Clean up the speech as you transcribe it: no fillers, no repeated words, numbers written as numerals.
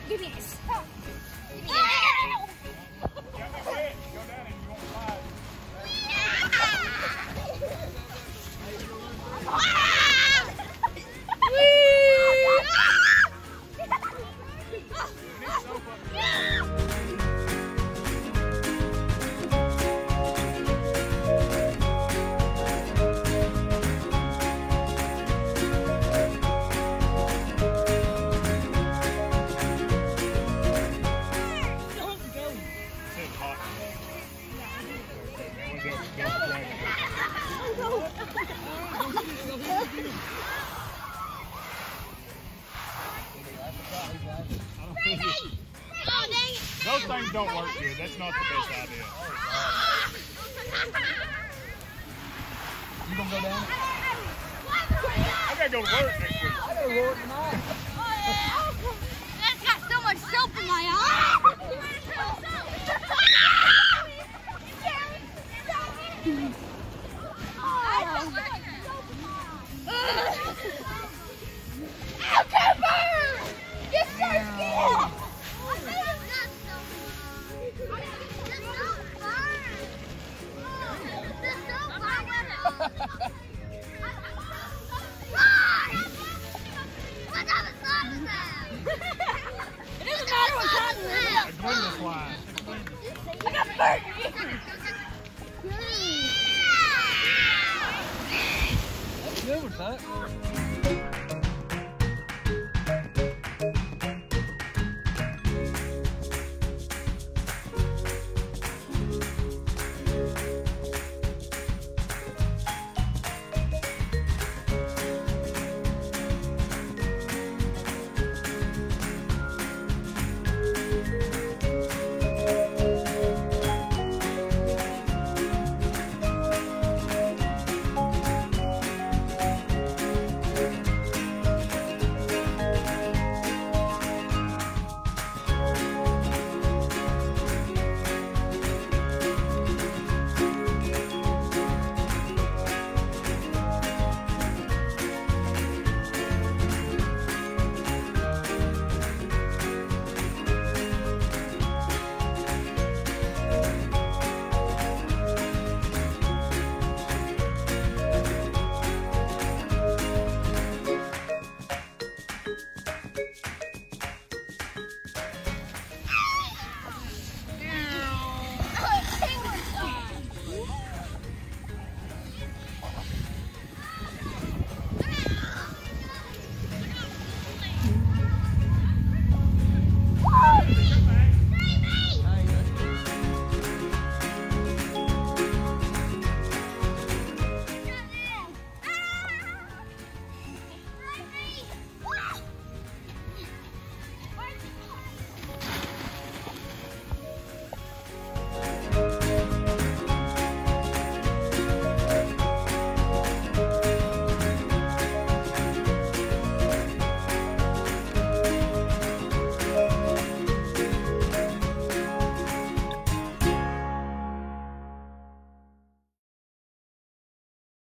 Give me this. Give me Those things don't work good. That's not the best idea. You gonna go down? I gotta go to work next week. I gotta work tonight. That's got so much soap in my eye. Ow, Cooper! You're so scared! It doesn't matter what kind of it is. A Glenda fly. I got burnt. That's good with that.